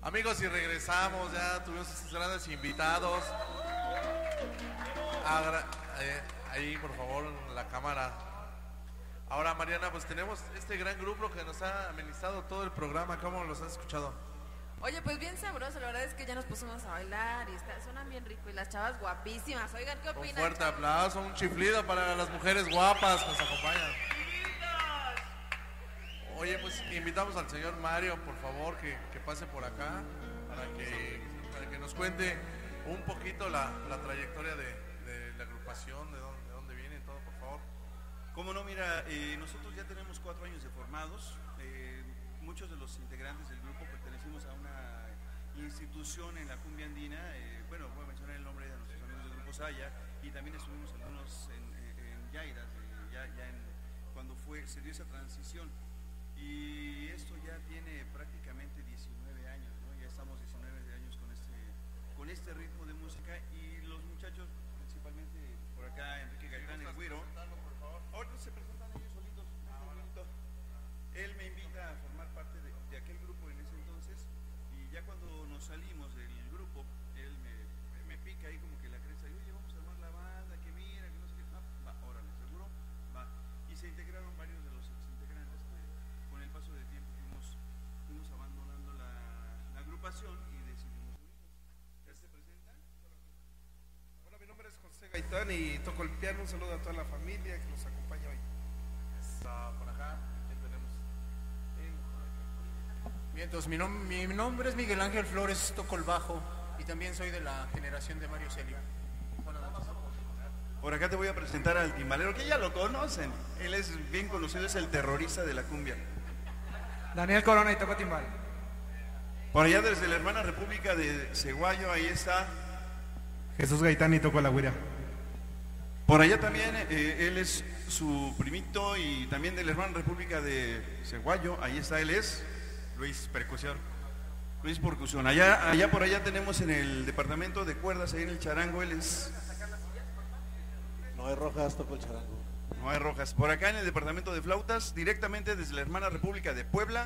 Amigos, y regresamos, ya tuvimos estos grandes invitados. Ahí, por favor, la cámara. Ahora, Mariana, pues tenemos este gran grupo que nos ha amenizado todo el programa. ¿Cómo los has escuchado? Oye, pues bien sabroso, la verdad es que ya nos pusimos a bailar y suenan bien rico y las chavas guapísimas. Oigan, ¿qué opinan? Un fuerte chavos? aplauso, un chiflido para las mujeres guapas que nos acompañan. Oye, pues invitamos al señor Mario, por favor, que pase por acá para que nos cuente un poquito la trayectoria de la agrupación, de dónde viene todo, por favor. Cómo no, mira, nosotros ya tenemos 4 años de formados. Muchos de los integrantes del grupo pertenecimos a una institución en la cumbia andina. Bueno, voy a mencionar el nombre de nuestros amigos del grupo Saya, y también estuvimos algunos en Yaira, cuando se dio esa transición. Y esto ya tiene prácticamente 19 años, ¿no? Ya estamos 19 años con este ritmo de música, y los muchachos, principalmente por acá, Enrique Gaitán, el Güiro. Ahorita se presentan ellos solitos. Él me invita a formar parte de aquel grupo en ese entonces, y ya cuando nos salimos del grupo, él me pica ahí como que la cresta, y oye, vamos a armar la banda, que mira, que no sé qué, va, órale, seguro, va. Y se integraron varios de los exintegrantes que con el paso del tiempo fuimos abandonando la agrupación y decidimos unirnos. ¿Ya se presenta? Hola, mi nombre es José Gaitán y toco el piano. Un saludo a toda la familia que nos acompaña hoy. Por acá, ¿qué tenemos? Bien, entonces mi nombre es Miguel Ángel Flores, toco el bajo y también soy de la generación de Mario Celio. Buenas noches. Por acá te voy a presentar al timbalero, que ya lo conocen. Él es bien conocido, es el terrorista de la cumbia. Daniel Corona y toco timbal. Por allá desde la hermana República de Ceguayo, ahí está. Jesús Gaitán y toco la güira. Por allá también, él es su primito, y también de la hermana República de Ceguayo, ahí está, él es Luis Percusión. Luis Percusión. Allá por allá tenemos en el departamento de cuerdas, ahí en el charango, él es Noé Rojas, toco el charango. Noé Rojas. Por acá en el departamento de flautas, directamente desde la hermana República de Puebla.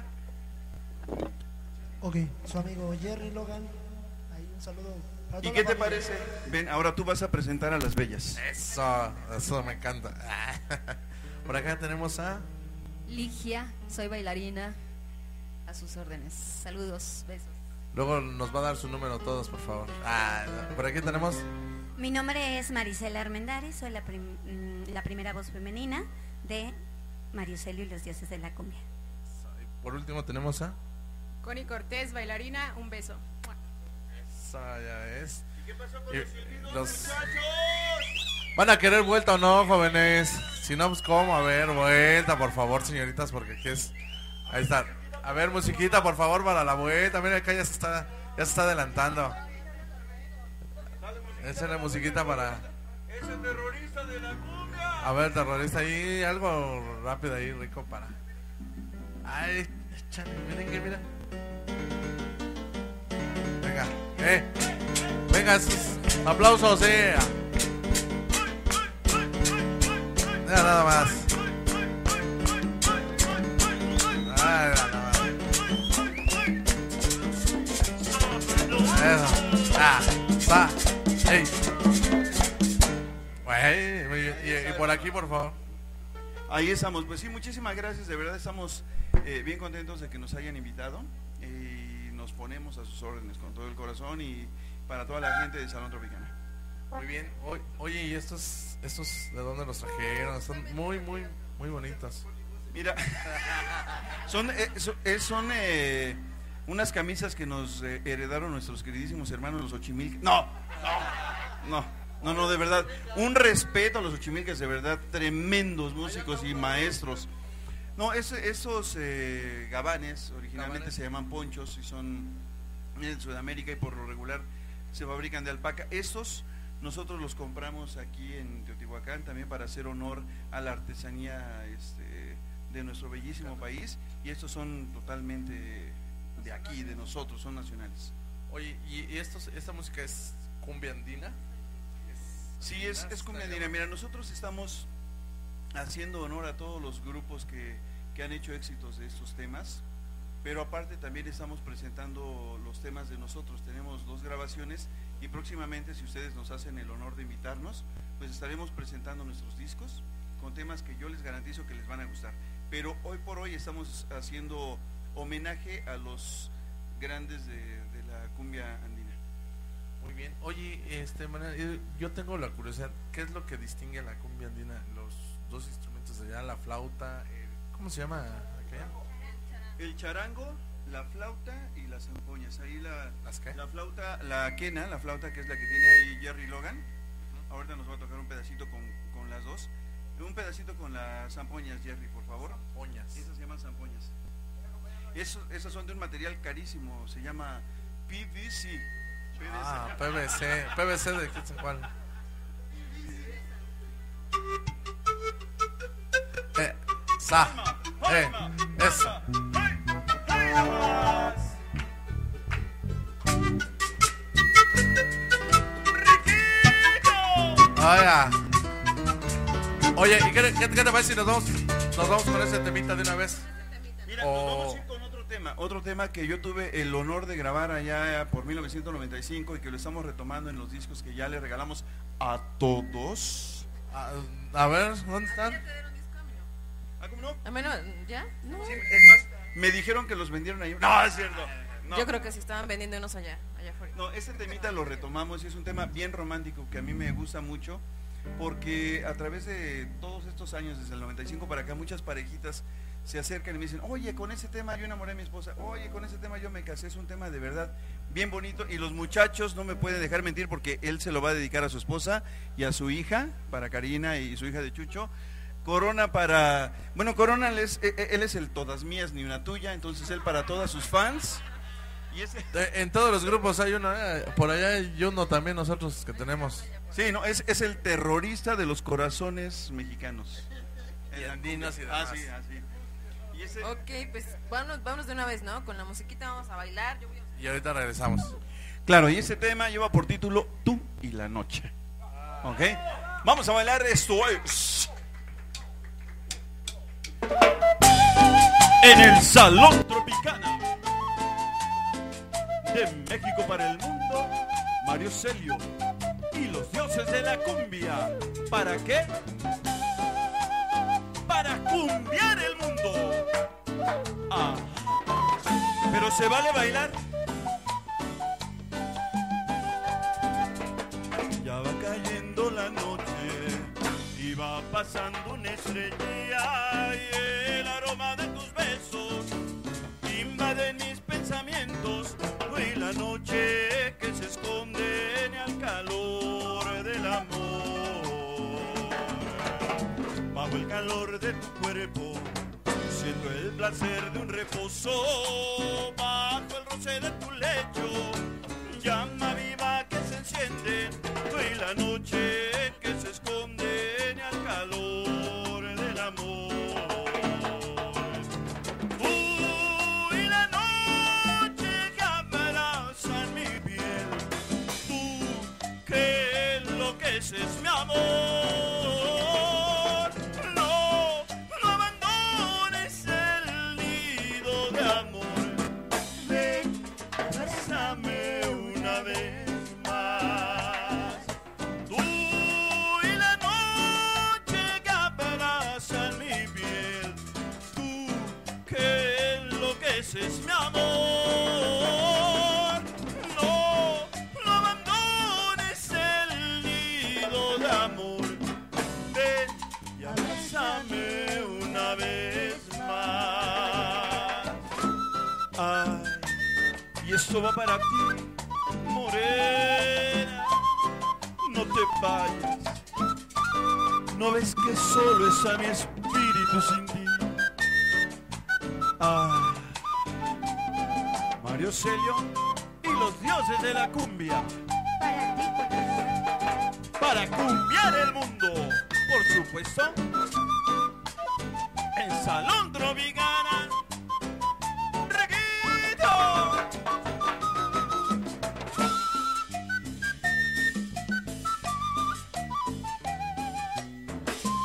Ok, su amigo Jerry Logan. Ahí un saludo. ¿Y qué te parece? Ven, ahora tú vas a presentar a las bellas. Eso me encanta. Por acá tenemos a Ligia, soy bailarina, a sus órdenes. Saludos, besos. Luego nos va a dar su número todos, por favor. Por aquí tenemos. Mi nombre es Marisela Armendáriz, soy la primera voz femenina de Mario Celio y los dioses de la cumbia. Por último tenemos a Connie Cortés, bailarina, un beso. Esa ya es. ¿Y qué pasó con los silbidos, muchachos? ¿Van a querer vuelta o no, jóvenes? Si no, pues cómo, a ver, vuelta, por favor, señoritas, porque aquí es. Ahí está. A ver, musiquita, por favor, para la vuelta. Mira, acá ya se está adelantando. Esa es la musiquita para. Es el terrorista de la cumbia. A ver, terrorista, ahí algo rápido ahí, rico para. Ay, échale, merengue, mira. Venga, venga, esos aplausos, Mira, nada más. Nada más. Eso. Va. Ey. Güey, muy bien. Y por aquí, por favor. Ahí estamos. Pues sí, muchísimas gracias. De verdad estamos bien contentos de que nos hayan invitado. Y nos ponemos a sus órdenes con todo el corazón, y para toda la gente del Salón Tropicana. Muy bien. Oye, ¿y estos de dónde los trajeron? Son muy, muy, muy bonitos. Mira, son unas camisas que nos heredaron nuestros queridísimos hermanos los Xochimilcas. No, de verdad, un respeto a los Xochimilcas, de verdad, tremendos músicos y maestros. No, esos gabanes originalmente se llaman ponchos, y son en Sudamérica, y por lo regular se fabrican de alpaca. Estos nosotros los compramos aquí en Teotihuacán también para hacer honor a la artesanía de nuestro bellísimo país, y estos son totalmente de aquí, de nosotros, son nacionales. Oye, ¿y esta música es cumbia andina? Sí, es cumbia andina. Mira, nosotros estamos haciendo honor a todos los grupos que han hecho éxitos de estos temas, pero aparte también estamos presentando los temas de nosotros. Tenemos 2 grabaciones y próximamente, si ustedes nos hacen el honor de invitarnos, pues estaremos presentando nuestros discos con temas que yo les garantizo que les van a gustar. Pero hoy por hoy estamos haciendo homenaje a los grandes de la cumbia andina. Muy bien. Oye, Manuel, yo tengo la curiosidad, ¿qué es lo que distingue a la cumbia andina? Los 2 instrumentos de allá, la flauta, ¿cómo se llama aquella? El charango, la flauta y las zampoñas. Ahí ¿Las qué? la flauta, la quena, la flauta que es la que tiene ahí Jerry Logan. Ahorita nos va a tocar un pedacito con las 2. Un pedacito con las zampoñas, Jerry, por favor. Zampoñas. Esas se llaman zampoñas. Esas son de un material carísimo, se llama PVC. Ah, PVC de qué sé cuál. Eso. Oye, ¿y qué te parece si nos vamos con ese temita de una vez? Mira, nos vamos a ir con otro tema que yo tuve el honor de grabar allá por 1995 y que lo estamos retomando en los discos que ya le regalamos a todos. A ver, ¿dónde están? ¿Ah, cómo no? A menos, ¿ya? No. Sí, es más, me dijeron que los vendieron ahí. No, es cierto. No. Yo creo que sí estaban vendiendo unos allá afuera. No, este temita lo retomamos y es un tema bien romántico que a mí me gusta mucho porque a través de todos estos años, desde el 95 para acá, muchas parejitas se acercan y me dicen, oye, con ese tema yo enamoré a mi esposa, oye, con ese tema yo me casé. Es un tema de verdad bien bonito y los muchachos no me pueden dejar mentir porque él se lo va a dedicar a su esposa y a su hija, para Karina y su hija de Chucho. Corona Corona él es el todas mías ni una tuya, entonces él para todas sus fans. Y en todos los grupos hay uno, por allá hay uno también nosotros que tenemos. Sí, no, es el terrorista de los corazones mexicanos. Y andinos y demás. Sí, así. Ok, pues vámonos de una vez, ¿no? Con la musiquita vamos a bailar. Y ahorita regresamos. Claro, y ese tema lleva por título Tú y la Noche. ¿Ok? Vamos a bailar, esto es en el Salón Tropicana de México para el mundo, Mario Celio y los dioses de la cumbia. ¿Para qué? Para cumbiar el mundo. Ah, pero ¿se vale bailar? Ya va cayendo la noche y va pasando una estrella y el aroma de tus besos invade mis pensamientos. Tú y la noche que se esconde en el calor del amor. Bajo el calor de tu cuerpo siento el placer de un reposo. Bajo el roce de tu lecho, llama viva que se enciende. Tú y la noche que se esconde en el calor del amor. Tú y la noche que abraza en mi piel. Tú que enloqueces mi amor. Es mi amor, no abandones el nido de amor. Ven y abrázame una vez más. Ay, y esto va para ti, morena. No te vayas, no ves que solo está mi espíritu sin ti. Ay, Mario Celio y los dioses de la cumbia. Para cumbiar el mundo, por supuesto, en Salón Tropicana. ¡Reguito!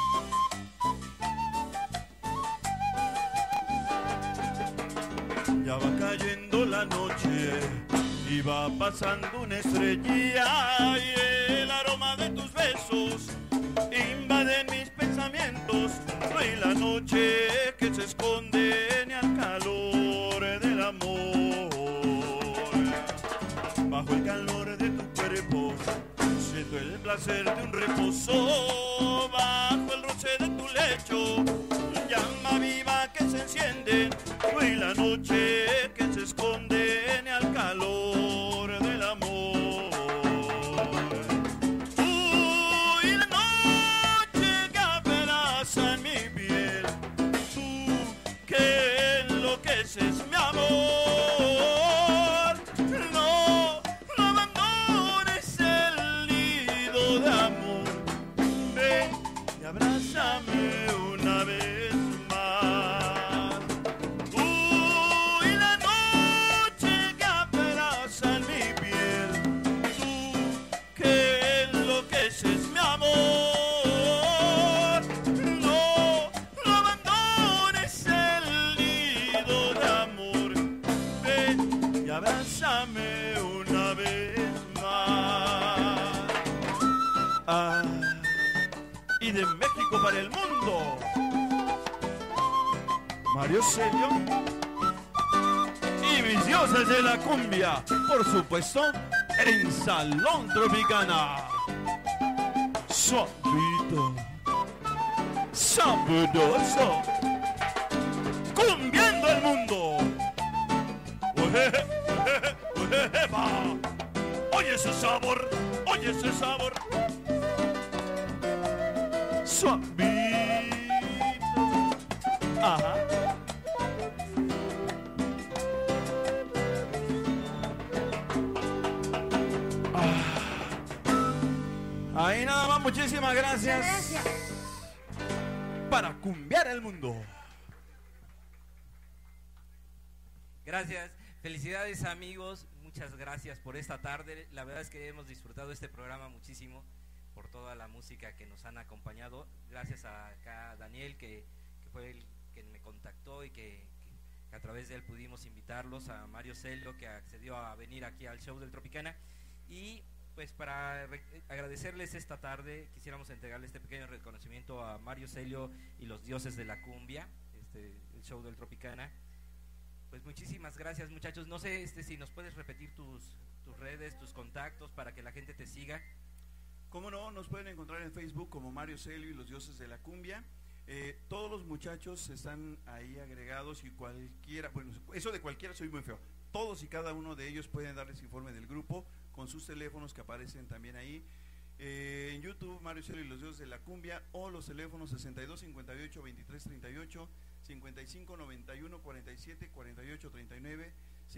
Ya cayendo la noche y va pasando una estrella y el aroma de tus besos invade mis pensamientos. No hay la noche que se esconde ni al calor del amor. Bajo el calor de tu cuerpo siento el placer de un reposo. Bajo el roce de tu lecho, llama viva que se enciende. No hay la noche que se esconde ni al calor del amor. Uy, la noche que abraza en mi piel, tú que enloqueces mi amor. No, no abandones el nido de amor. Ven y abrázame una vez más. Uy, la noche que abraza en mi piel, tú que enloqueces mi amor. No, no abandones el nido de amor. Ven y abrázame una vez más. Ah, y de México para el mundo, Mario Celio y mis dioses de la cumbia, por supuesto, en Salón Tropicana. Suavito, sabroso, cumbiando el mundo. Uejeje, uejeje, uejepa. Oye ese sabor, oye ese sabor. Suavito. Ajá. Ahí nada más, muchísimas gracias. Para cumbiar el mundo. Gracias, felicidades amigos, muchas gracias por esta tarde. La verdad es que hemos disfrutado este programa muchísimo por toda la música que nos han acompañado. Gracias a acá Daniel que fue el que me contactó y que a través de él pudimos invitarlos, a Mario Celio que accedió a venir aquí al show del Tropicana. Y pues para agradecerles esta tarde quisiéramos entregarle este pequeño reconocimiento a Mario Celio y los dioses de la cumbia, el show del Tropicana. Pues muchísimas gracias muchachos. No sé si nos puedes repetir tus redes, tus contactos para que la gente te siga. Cómo no, nos pueden encontrar en Facebook como Mario Celio y los dioses de la cumbia. Todos los muchachos están ahí agregados y cualquiera, bueno, eso de cualquiera soy muy feo. Todos y cada uno de ellos pueden darles informe del grupo con sus teléfonos que aparecen también ahí. En YouTube, Mario Celio y los dioses de la cumbia, o los teléfonos 62 58 23 38, 55 91 47 48 39,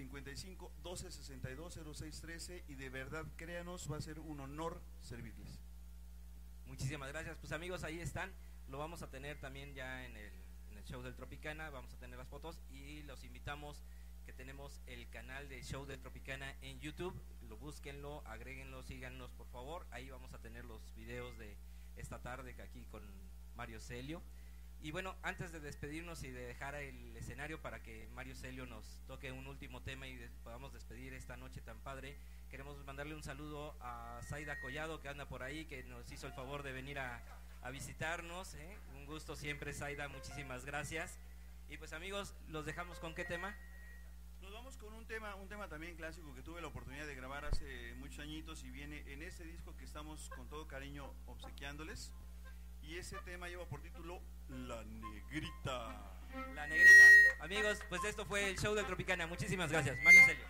55 12 62 06 13, y de verdad créanos, va a ser un honor servirles. Muchísimas gracias. Pues amigos, ahí están. Lo vamos a tener también ya en el show del Tropicana. Vamos a tener las fotos y los invitamos que tenemos el canal de show del Tropicana en YouTube. Lo búsquenlo, agréguenlo, síganos por favor. Ahí vamos a tener los videos de esta tarde aquí con Mario Celio. Y bueno, antes de despedirnos y de dejar el escenario para que Mario Celio nos toque un último tema y podamos despedir esta noche tan padre, queremos mandarle un saludo a Zaida Collado que anda por ahí, que nos hizo el favor de venir a visitarnos, ¿eh? Un gusto siempre, Zaida, muchísimas gracias. Y pues amigos, los dejamos con ¿qué tema? Nos vamos con un tema también clásico que tuve la oportunidad de grabar hace muchos añitos y viene en este disco que estamos con todo cariño obsequiándoles. Y ese tema lleva por título La Negrita. La Negrita. Amigos, pues esto fue el show del Tropicana. Muchísimas gracias. Mario Celio.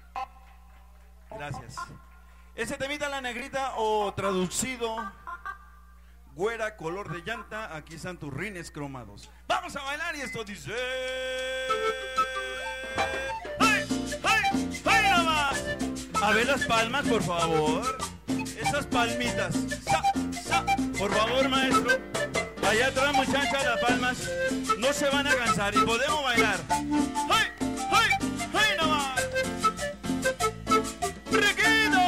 Gracias. Ese temita La Negrita, o traducido güera color de llanta, aquí están tus rines cromados. Vamos a bailar y esto dice... ¡Ay! ¡Ay! ¡Ay nada más! A ver las palmas, por favor. Esas palmitas. ¡Sa! ¡Sa! Por favor, maestro. Allá atrás, muchachas, las palmas. No se van a cansar y podemos bailar. ¡Ay! ¡Ay! ¡Ay nada más! ¡Riquito!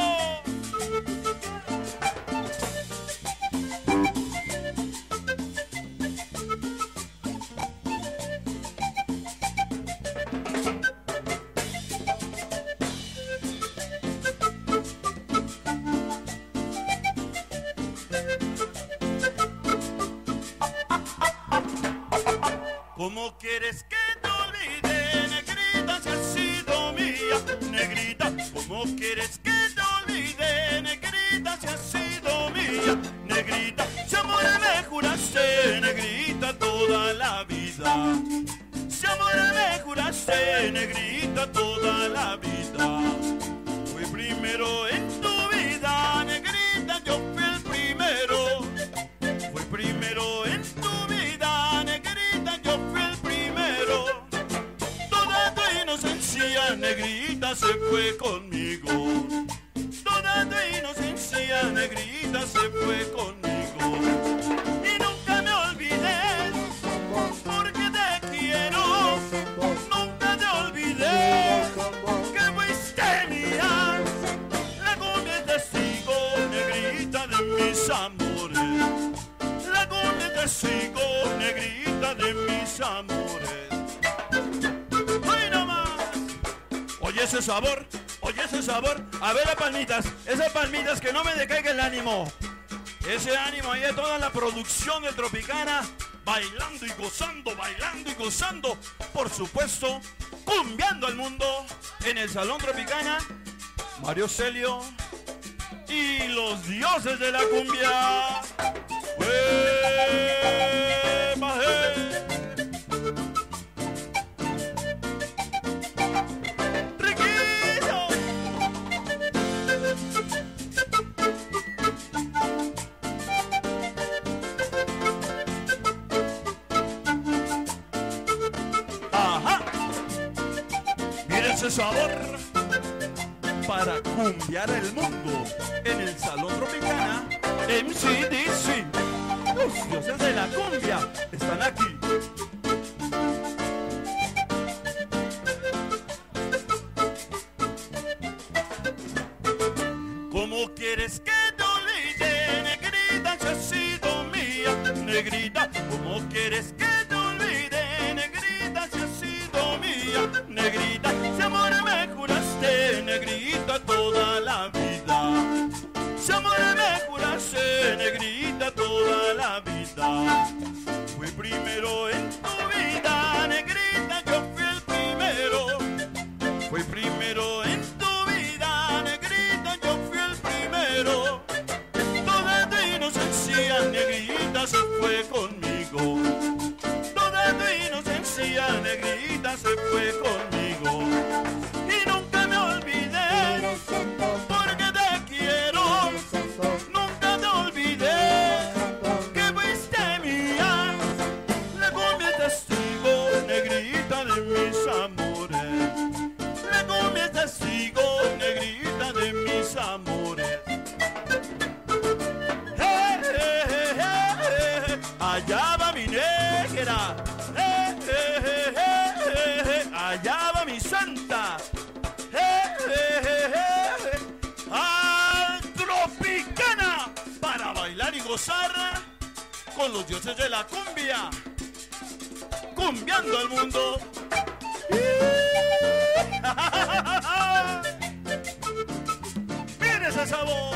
¿Cómo quieres que te olvide, negrita, si has sido mía? Negrita, ¿cómo quieres que te olvide, negrita, si has sido mía? Negrita, si amor me juraste, negrita, toda la vida. Si amor me juraste, negrita, toda la vida. Fui primero en tu vida, negrita, yo fui el primero. Fui primero en tu vida, negrita, yo fui el primero. Toda tu inocencia, negrita, se fue conmigo. Toda tu inocencia, negrita, se fue conmigo. Y nunca me olvidé, porque te quiero. Nunca te olvidé, que fuiste mía. La cumbia es testigo, negrita, de mis amores. La cumbia es testigo, negrita, de mis amores. ¡Ay, no más! Oye ese sabor, oye ese sabor. A ver las palmitas, esas palmitas, que no me decaiga el ánimo. Ese ánimo ahí de toda la producción de Tropicana, bailando y gozando, por supuesto, cumbiando al mundo en el Salón Tropicana. Mario Celio y los dioses de la cumbia. ¡Riquillo! Ajá, miren ese sabor para cumbiar el mundo en el Salón Tropicana. MCDC, los dioses de la cumbia están aquí. ¿Cómo quieres que te olvide, negrita, si has sido mía? Negrita, ¿cómo quieres que te olvide, negrita, si has sido mía? Negrita, si amor me juraste, negrita, toda la vida. Si amor me juraste, negrita, toda la vida. Fui primero en tu vida, negrita, yo fui el primero. Fui primero en tu vida, negrita, yo fui el primero. Toda tu inocencia, negrita, se fue conmigo. Toda tu inocencia, negrita, se fue conmigo. Y nunca me olvidé, porque te quiero. Nunca te olvidé, que fuiste mía. La cumbia es testigo, negrita, de mis amores. La cumbia es testigo, negrita, de mis amores. Allá va mi negra, allá va mi santa, al Tropicana, para bailar y gozar con los dioses de la cumbia, cumbiando al mundo. ¡Mira ese sabor!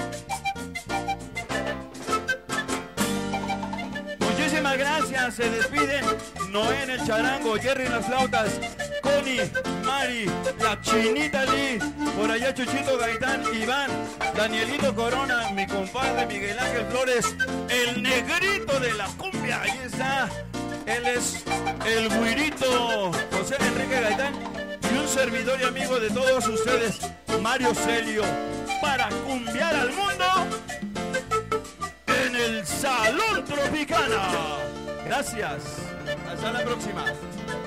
Muchísimas gracias, se despiden Noé en el charango, Jerry en las flautas, Connie, Mari, la Chinita Lee, por allá Chuchito Gaitán, Iván, Danielito Corona, mi compadre Miguel Ángel Flores, el negrito de la cumbia, ahí está, él es el güirito José Enrique Gaitán, y un servidor y amigo de todos ustedes, Mario Celio, para cumbiar al mundo en el Salón Tropicana. Gracias. Hasta la próxima.